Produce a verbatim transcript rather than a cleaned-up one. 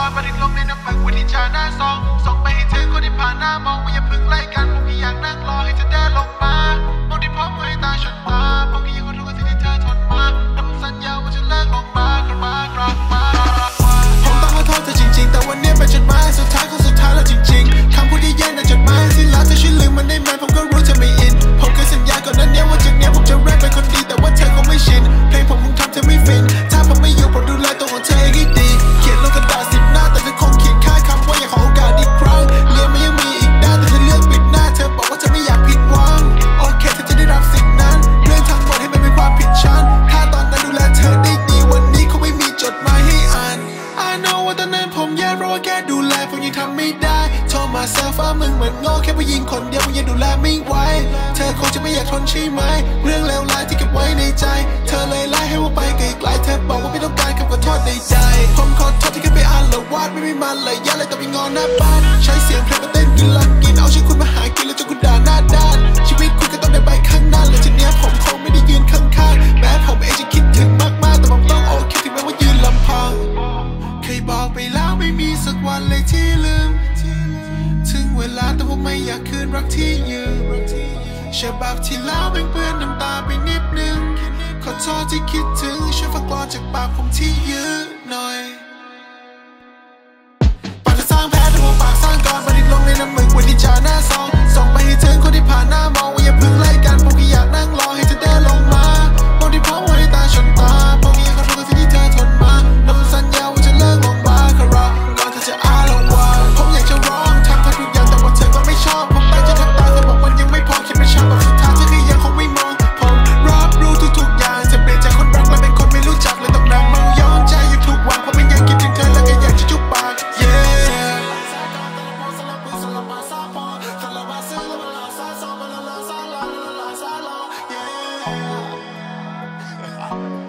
อนบันทึกลงในน้ำมึกวันที่ชาหน้าซองส่งไปให้ถึงคนที่ผ่านหน้ามองว่าอย่าพึ่งไล่กันผมแค่อยากนั่งรอให้เธอเดินลงมามองที่พร้อมให้ตาฉันตาผมแค่อยากขอโทษกับสิ่งที่เธอทนมาแต่ผมสัญญาว่าจะเลิกลงมากลับมากลับมาผมต้องขอโทษเธอจริงๆแต่วันนี้เป็นจดหมายสุดท้ายของสุดท้ายแล้วจริงๆคำพูดที่แย่ในจดหมายสิ้นแล้วเธอช่วยลืมมันได้ไหมผมก็รู้เธอไม่อินผมเคยสัญญาก่อนนั้นเนี่ยว่าจากเนี้ยผมจะแรปเป็นคนดีแต่ว่าเธอคงไม่ชินเพลงผมคงทำเธอไม่ฟินถ้าผมไม่อยู่ผมดูแลตัวของเธอเองให้ดีเขียนลงกระดาษสิบหน้าแต่เธอคงเขียนค่าคำว่าอยากขอโอกาสอีกครั้งเรียนมันยังมีอีกด้านแต่เธอเลือกปิดหน้าเธอบอกว่าเธอไม่อยากผิดหวังโอเคเธอจะได้รับสิ่งนั้นเรื่องทั้งหมดให้มันเป็นความผิดฉันถ้าตอนนั้นดูแลเธอได้ดีวันนี้คงไม่มีจดหมายให้อ่าน I know ว่าตอนนั้นผมแย่เพราะว่าแค่ดูแลผมยังทำไม่ได้โทรมาแซวฟ้ามึงเหมือนโง่แค่ผู้หญิงคนเดียวผมยังดูแลไม่ไหวเธอคงจะไม่อยากทนใช่ไหมเรื่องเลวร้ายที่เก็บไว้ในใจเธอเลยไล่ให้ว่าไปไกลๆเธอบอกว่าไม่ต้องการคำขอโทษใดๆผมขอโทษที่แค่ไปอ่านละวาดไม่มีมันเลยยันเลยแต่ไปงอนหน้าบ้านใช้เสียงเพลงมาเต้นกินลักกินเอาชื่อคุณมาหากินแล้วจนคุณด่าหน้าด้านชีวิตคุณก็ต้องเดินไปข้างหน้าเลยทีเนี้ยผมคงไม่ได้ยืนข้างๆแม้ผมเองจะคิดถึงมากๆแต่ผมต้องโอเคถึงแม้ว่ายืนลำพังเคยบอกไปแล้วไม่มีสักวันเลยที่ลืมถึงเวลาแต่ผมไม่อยากคืนรักที่ยืมฉบับที่แล้วเป็นเปื้อนน้ำตาไปนิดนึงขอโทษที่คิดถึงช่วยฟังกลอนจากปากผมที่ยืมหน่อยปากจะสร้างแผลแต่ว่าปากสร้างก่อนบันทึกลงในน้ำมึกวันที่ชาหน้าซองส่งไปให้ถึงคนที่ผ่านหน้ามองว่าอย่าพึ่งไล่กันผมแค่อยากนั่งรอให้เธอเดินลงมามองที่พร้อมให้ตาฉันตาผมแค่อยากขอโทษกับสิ่งที่เธอทนมาแล้วผมสัญญาว่าจะเลิกลงมาคาราก่อนเธอจะอาละวาดผมอยากจะร้องทำทุกอย่างแต่ว่าเธอก็ไม่ชอบผมไปจะทำตาเธอบอกมันยังไม่พอคิดไม่ชัดแบบสุดท้ายเธอคือยังคงไม่มองผมรับรู้ทุกๆอย่างจะเปลี่ยนจากคนรักและเป็นคนไม่รู้จักเลยต้องนั่งเมาย้อนใจอยู่ทุกวันเพราะมันยังคิดถึงเธอและก็อยากจะจุ๊บปาก yeah Oh